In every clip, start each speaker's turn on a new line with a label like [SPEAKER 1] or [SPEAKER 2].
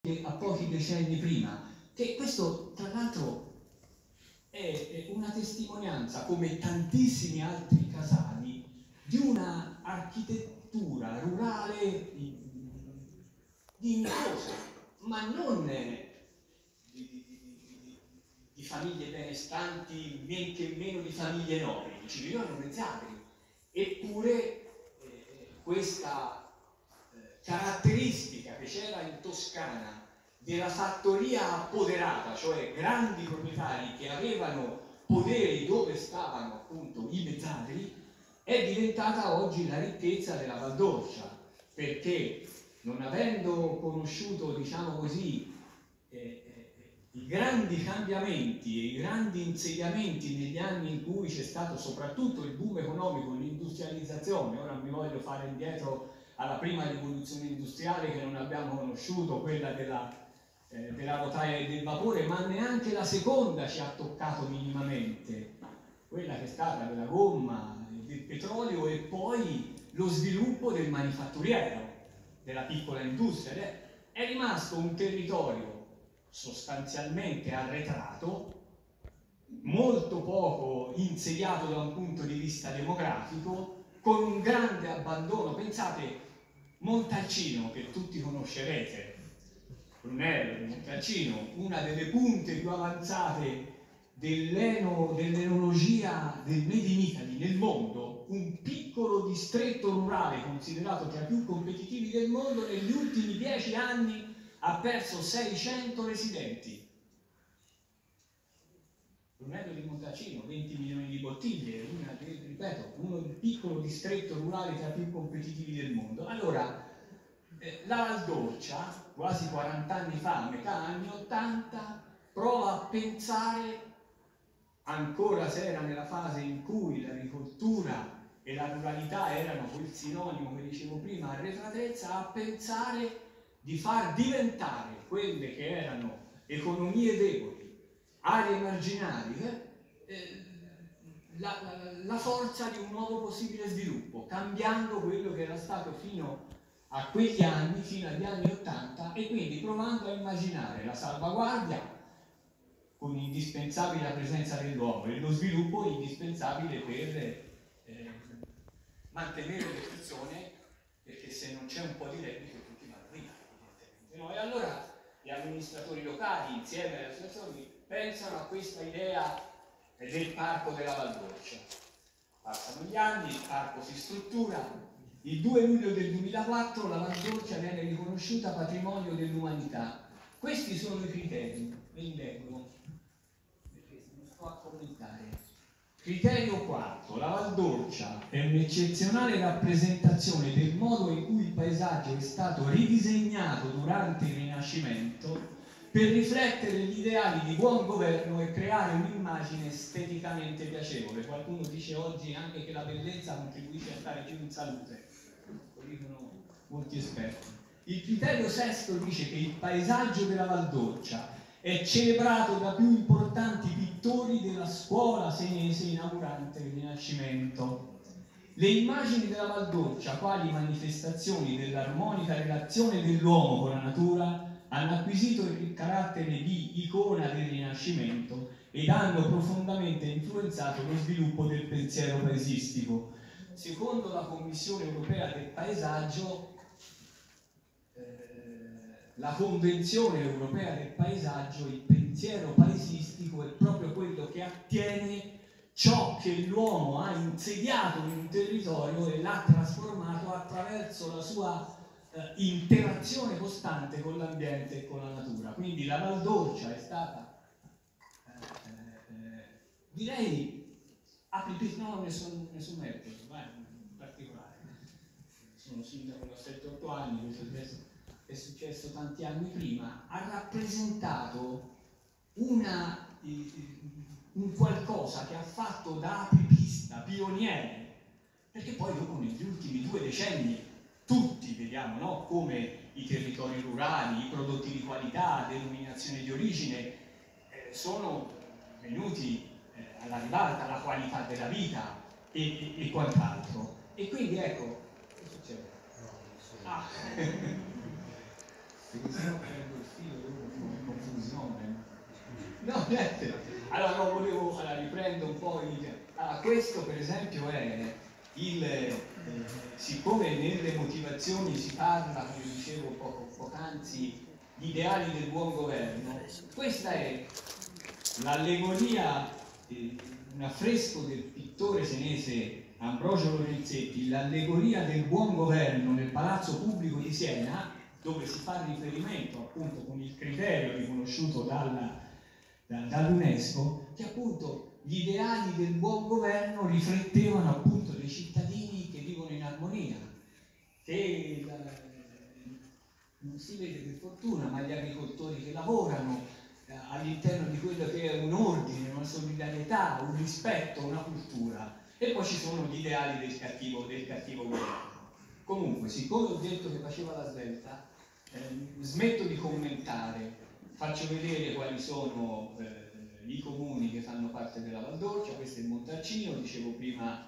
[SPEAKER 1] pochi decenni prima, che questo tra l'altro è una testimonianza, come tantissimi altri casali, di una architettura rurale dignitosa, ma non di famiglie benestanti, men che meno di famiglie nobili, ci vivevano mezzadri. Eppure questa caratteristica che c'era in Toscana della fattoria appoderata, cioè grandi proprietari che avevano poderi dove stavano appunto i mezzadri, è diventata oggi la ricchezza della Val d'Orcia, perché non avendo conosciuto, diciamo così, i grandi cambiamenti e i grandi insediamenti negli anni in cui c'è stato soprattutto il boom economico, l'industrializzazione, ora mi voglio fare indietro alla prima rivoluzione industriale che non abbiamo conosciuto, quella della rotaia e del vapore, ma neanche la seconda ci ha toccato minimamente, quella che è stata della gomma, del petrolio e poi lo sviluppo del manifatturiero, della piccola industria. È rimasto un territorio sostanzialmente arretrato, molto poco insediato da un punto di vista demografico, con un grande abbandono. Pensate, Montalcino, che tutti conoscerete, Brunello di Montalcino, una delle punte più avanzate dell'enologia del Made in Italy nel mondo, un piccolo distretto rurale considerato tra i più competitivi del mondo, negli ultimi 10 anni ha perso 600 residenti. Brunello di Montalcino, 20 milioni di bottiglie, ripeto, un piccolo distretto rurale tra i più competitivi del mondo. Allora, la Val d'Orcia, quasi 40 anni fa, a metà anni 80, prova a pensare, ancora se era nella fase in cui l'agricoltura e la ruralità erano quel sinonimo che dicevo prima, arretratezza, a pensare di far diventare quelle che erano economie deboli, aree marginali, la forza di un nuovo possibile sviluppo, cambiando quello che era stato fino a quegli anni, fino agli anni 80, e quindi provando a immaginare la salvaguardia con indispensabile presenza dell'uomo e lo sviluppo indispensabile per mantenere le persone, perché se non c'è un po' di reddito tutti vanno via, evidentemente, no? E allora gli amministratori locali insieme alle associazioni pensano a questa idea del parco della Val d'Orcia. Passano gli anni, il parco si struttura. Il 2 luglio del 2004 la Val d'Orcia viene riconosciuta patrimonio dell'umanità. Questi sono i criteri, ve li leggo, perché non sto a commentare. Criterio quarto: la Val d'Orcia è un'eccezionale rappresentazione del modo in cui il paesaggio è stato ridisegnato durante il Rinascimento per riflettere gli ideali di buon governo e creare un'immagine esteticamente piacevole. Qualcuno dice oggi anche che la bellezza contribuisce a stare più in salute, lo dicono molti esperti. Il criterio sesto dice che il paesaggio della Val d'Orcia è celebrato da più importanti pittori della scuola senese inaugurante il Rinascimento. Le immagini della Val d'Orcia, quali manifestazioni dell'armonica relazione dell'uomo con la natura, hanno acquisito il carattere di icona del Rinascimento ed hanno profondamente influenzato lo sviluppo del pensiero paesistico. Secondo la Commissione Europea del Paesaggio, la Convenzione Europea del Paesaggio, il pensiero paesistico è proprio quello che attiene ciò che l'uomo ha insediato in un territorio e l'ha trasformato attraverso la sua interazione costante con l'ambiente e con la natura. Quindi la Val d'Orcia è stata, direi, no, nessun merito, in particolare. Sono sindaco da 7-8 anni, questo è successo tanti anni prima, ha rappresentato un qualcosa che ha fatto da apripista, pioniere, perché poi dopo negli ultimi 2 decenni tutti vediamo, no, come i territori rurali, i prodotti di qualità, denominazione di origine sono venuti alla ribalta, la qualità della vita e quant'altro. E quindi ecco, che succede? perché sennò prendo il filo e uno fa confusione. No, niente. Allora, no, volevo, riprendo un po' questo per esempio è siccome nelle motivazioni si parla, come dicevo poc'anzi, di ideali del buon governo, questa è l'allegoria, un affresco del pittore senese Ambrogio Lorenzetti, l'allegoria del buon governo nel Palazzo Pubblico di Siena, dove si fa riferimento appunto con il criterio riconosciuto dall'UNESCO, che appunto gli ideali del buon governo riflettevano appunto dei cittadini che vivono in armonia, che non si vede per fortuna, ma gli agricoltori che lavorano all'interno di quello che è un ordine, una solidarietà, un rispetto, una cultura. E poi ci sono gli ideali del cattivo governo. Comunque, siccome ho detto che faceva la svelta, smetto di commentare, faccio vedere quali sono i comuni che fanno parte della Val d'Orcia. Questo è il Montalcino, dicevo prima,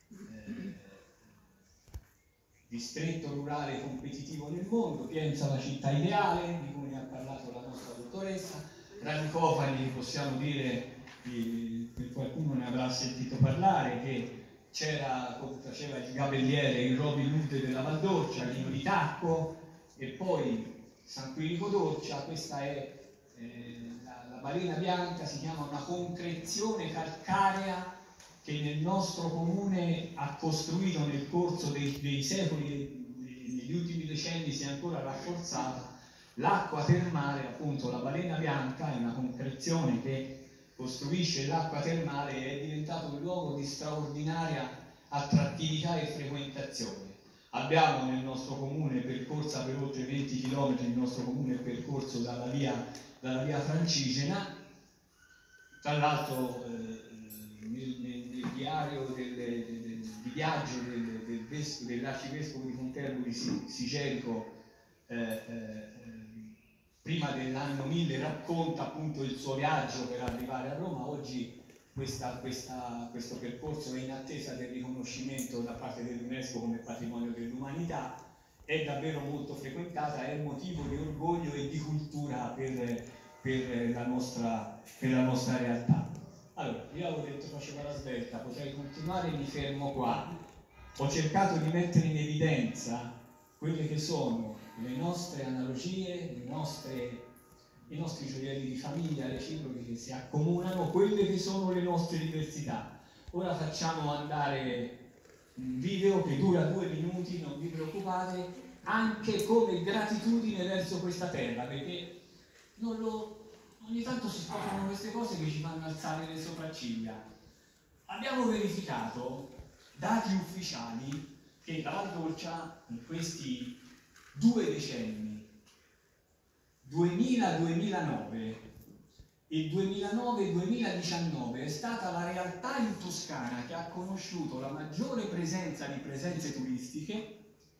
[SPEAKER 1] distretto rurale competitivo nel mondo, Pienza la città ideale, di cui ne ha parlato la nostra dottoressa. Radicofani, possiamo dire, per qualcuno ne avrà sentito parlare, che c'era, come faceva il gabelliere, il Robin Hood della Val d'Orcia, Lino di Tacco, e poi San Quirico d'Orcia. Questa è la Balena Bianca, si chiama una concrezione calcarea che nel nostro comune ha costruito nel corso dei secoli, negli ultimi decenni si è ancora rafforzata. L'acqua termale, appunto la Balena Bianca, è una concrezione che costruisce l'acqua termale e è diventato un luogo di straordinaria attrattività e frequentazione. Abbiamo nel nostro comune, percorsa per oltre 20 km, il nostro comune è percorso dalla via Francigena. Tra l'altro nel diario di viaggio dell'arcivescovo di Fonterbury Sigerico, prima dell'anno 1000 racconta appunto il suo viaggio per arrivare a Roma. Oggi questo percorso è in attesa del riconoscimento da parte dell'UNESCO come patrimonio dell'umanità, è davvero molto frequentata, è motivo di orgoglio e di cultura per la nostra realtà. Allora, io avevo detto faceva la svelta, potrei continuare, mi fermo qua. Ho cercato di mettere in evidenza quelle che sono le nostre analogie, i nostri gioielli di famiglia reciprochi che si accomunano, quelle che sono le nostre diversità. Ora facciamo andare un video che dura 2 minuti, non vi preoccupate, anche come gratitudine verso questa terra, perché ogni tanto si scoprono queste cose che ci fanno alzare le sopracciglia. Abbiamo verificato dati ufficiali che la Val d'Orcia in questi 2 decenni, 2000-2009 e 2009-2019, è stata la realtà in Toscana che ha conosciuto la maggiore presenza di presenze turistiche,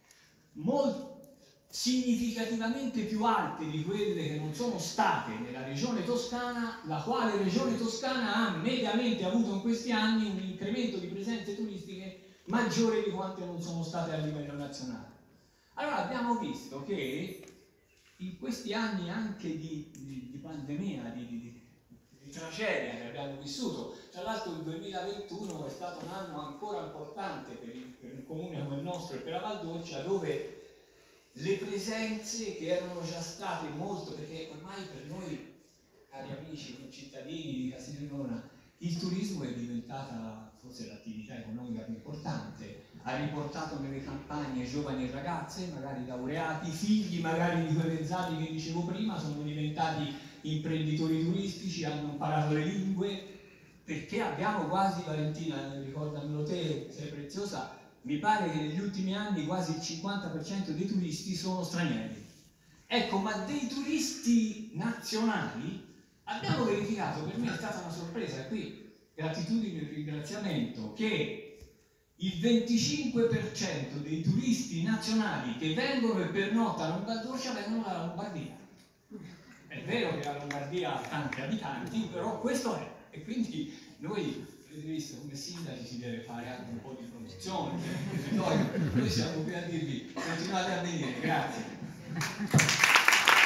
[SPEAKER 1] significativamente più alte di quelle che non sono state nella regione toscana, la quale regione toscana ha mediamente avuto in questi anni un incremento di presenze turistiche maggiore di quante non sono state a livello nazionale. Allora abbiamo visto che in questi anni anche di pandemia, di tragedia che abbiamo vissuto, tra l'altro il 2021 è stato un anno ancora importante per un comune come il nostro e per la Val d'Orcia, dove le presenze che erano già state molto, perché ormai per noi, cari amici, cittadini di Castiglione, il turismo è diventata forse l'attività economica più importante, ha riportato nelle campagne giovani e ragazze, magari laureati, figli magari di quei mezzali che dicevo prima, sono diventati imprenditori turistici, hanno imparato le lingue, perché abbiamo quasi, Valentina, ricordamelo te, sei preziosa, mi pare che negli ultimi anni quasi il 50% dei turisti sono stranieri. Ecco, ma dei turisti nazionali abbiamo verificato, per me è stata una sorpresa, qui gratitudine e ringraziamento, che il 25% dei turisti nazionali che vengono e pernottano in Val d'Orcia vengono dalla Lombardia. È vero che la Lombardia ha tanti abitanti, però questo è, e quindi noi, come sindaci, si deve fare anche un po' di promozione, noi siamo qui a dirvi continuate a venire, grazie.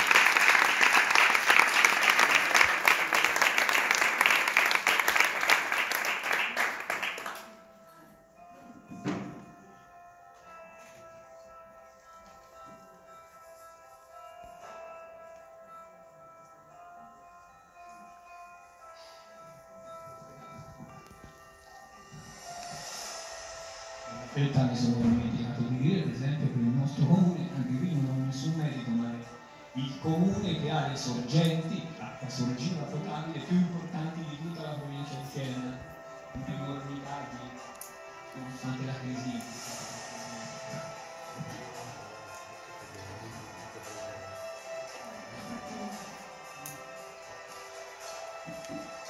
[SPEAKER 1] in realtà mi sono dimenticato di dire, per esempio, che il nostro comune, anche qui non ho nessun merito, ma è il comune che ha le sorgenti, l'acqua sorgiva potabile più importanti di tutta la provincia di Siena, in enormi casi, nonostante la crisi.